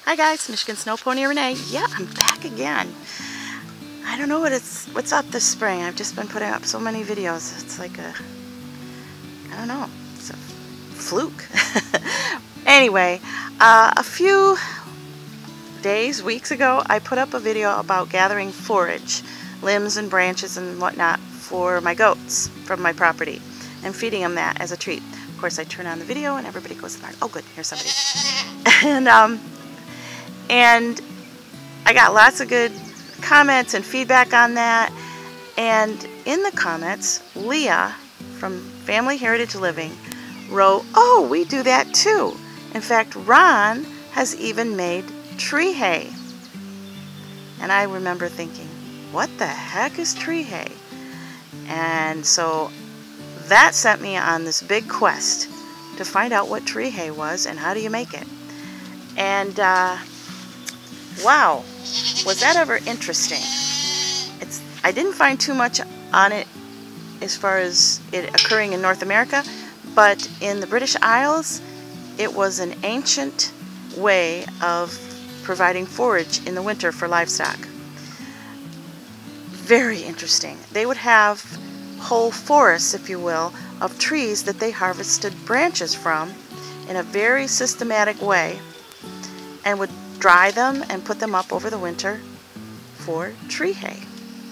Hi guys, Michigan Snow Pony Renee. Yeah, I'm back again. I don't know what's up this spring. I've just been putting up so many videos. It's like I don't know, it's a fluke. Anyway, a few weeks ago, I put up a video about gathering forage, limbs and branches and whatnot for my goats from my property and feeding them that as a treat. Of course, I turn on the video and everybody goes, oh good, here's somebody. And I got lots of good comments and feedback on that. And in the comments, Leah from Family Heritage Living wrote, oh, we do that too. In fact, Ron has even made tree hay. And I remember thinking, what the heck is tree hay? And so that sent me on this big quest to find out what tree hay was and how do you make it. And wow, was that ever interesting. I didn't find too much on it as far as it occurring in North America, but in the British Isles, it was an ancient way of providing forage in the winter for livestock. Very interesting. They would have whole forests, if you will, of trees that they harvested branches from in a very systematic way and would dry them and put them up over the winter for tree hay.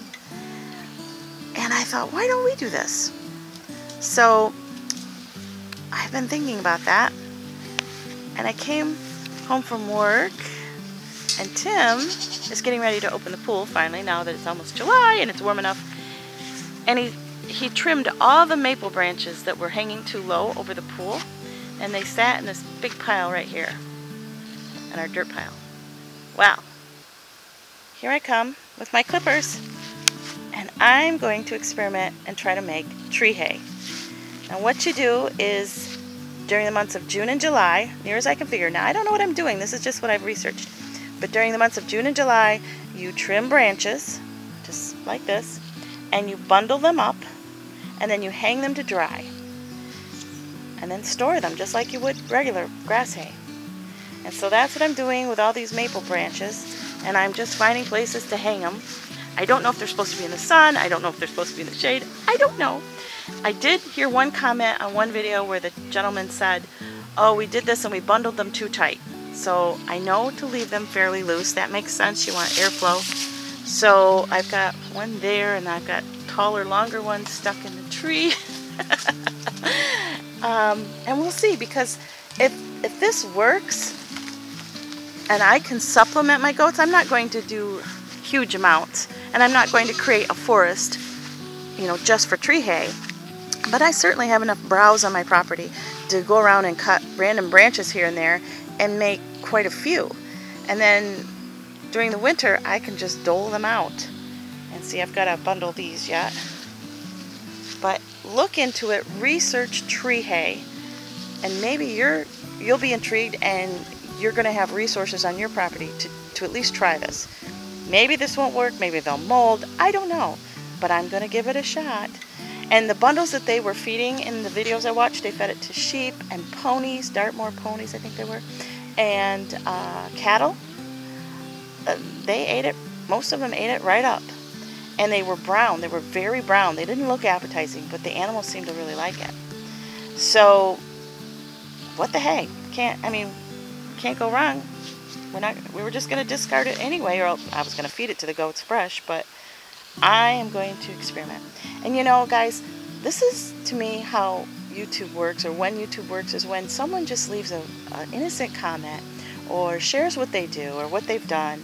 And I thought, why don't we do this? So I've been thinking about that, and I came home from work, and Tim is getting ready to open the pool finally, now that it's almost July and it's warm enough. And he trimmed all the maple branches that were hanging too low over the pool, and they sat in this big pile right here, in our dirt pile. Wow. Here I come with my clippers, and I'm going to experiment and try to make tree hay. Now what you do is, during the months of June and July, near as I can figure, now I don't know what I'm doing, this is just what I've researched, but during the months of June and July, you trim branches, just like this, and you bundle them up, and then you hang them to dry, and then store them just like you would regular grass hay. And so that's what I'm doing with all these maple branches, and I'm just finding places to hang them. I don't know if they're supposed to be in the sun, I don't know if they're supposed to be in the shade, I don't know. I did hear one comment on one video where the gentleman said, oh, we did this and we bundled them too tight. So I know to leave them fairly loose. That makes sense, you want airflow. So I've got one there, and I've got taller, longer ones stuck in the tree. And we'll see, because if this works and I can supplement my goats, I'm not going to do huge amounts, and I'm not going to create a forest, you know, just for tree hay. But I certainly have enough browse on my property to go around and cut random branches here and there and make quite a few. And then during the winter, I can just dole them out. And see, I've got to bundle these yet. But look into it, research tree hay, and maybe you'll be intrigued and you're going to have resources on your property to at least try this. Maybe this won't work, maybe they'll mold, I don't know. But I'm going to give it a shot. And the bundles that they were feeding in the videos I watched, they fed it to sheep and ponies, Dartmoor ponies I think they were, and cattle. They ate it, most of them ate it right up. And they were brown, they were very brown. They didn't look appetizing, but the animals seemed to really like it. So, what the heck? Can't go wrong. We were just going to discard it anyway, or I was going to feed it to the goats fresh, but I am going to experiment. And you know, guys, this is to me how YouTube works, or when YouTube works, is when someone just leaves an innocent comment or shares what they do or what they've done,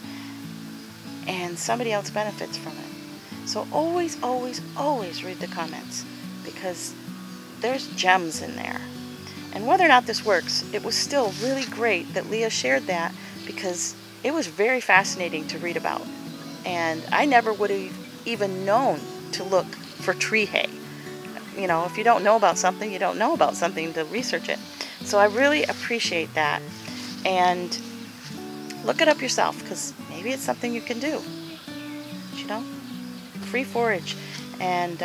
and somebody else benefits from it. So always, always, always read the comments, because there's gems in there. And whether or not this works, it was still really great that Leah shared that, because it was very fascinating to read about. And I never would have even known to look for tree hay. You know, if you don't know about something, you don't know about something to research it. So I really appreciate that. And look it up yourself, because maybe it's something you can do. You know, free forage, and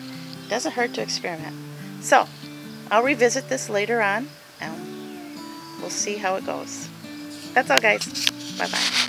doesn't hurt to experiment. So I'll revisit this later on. we'll see how it goes. That's all, guys. Bye-bye.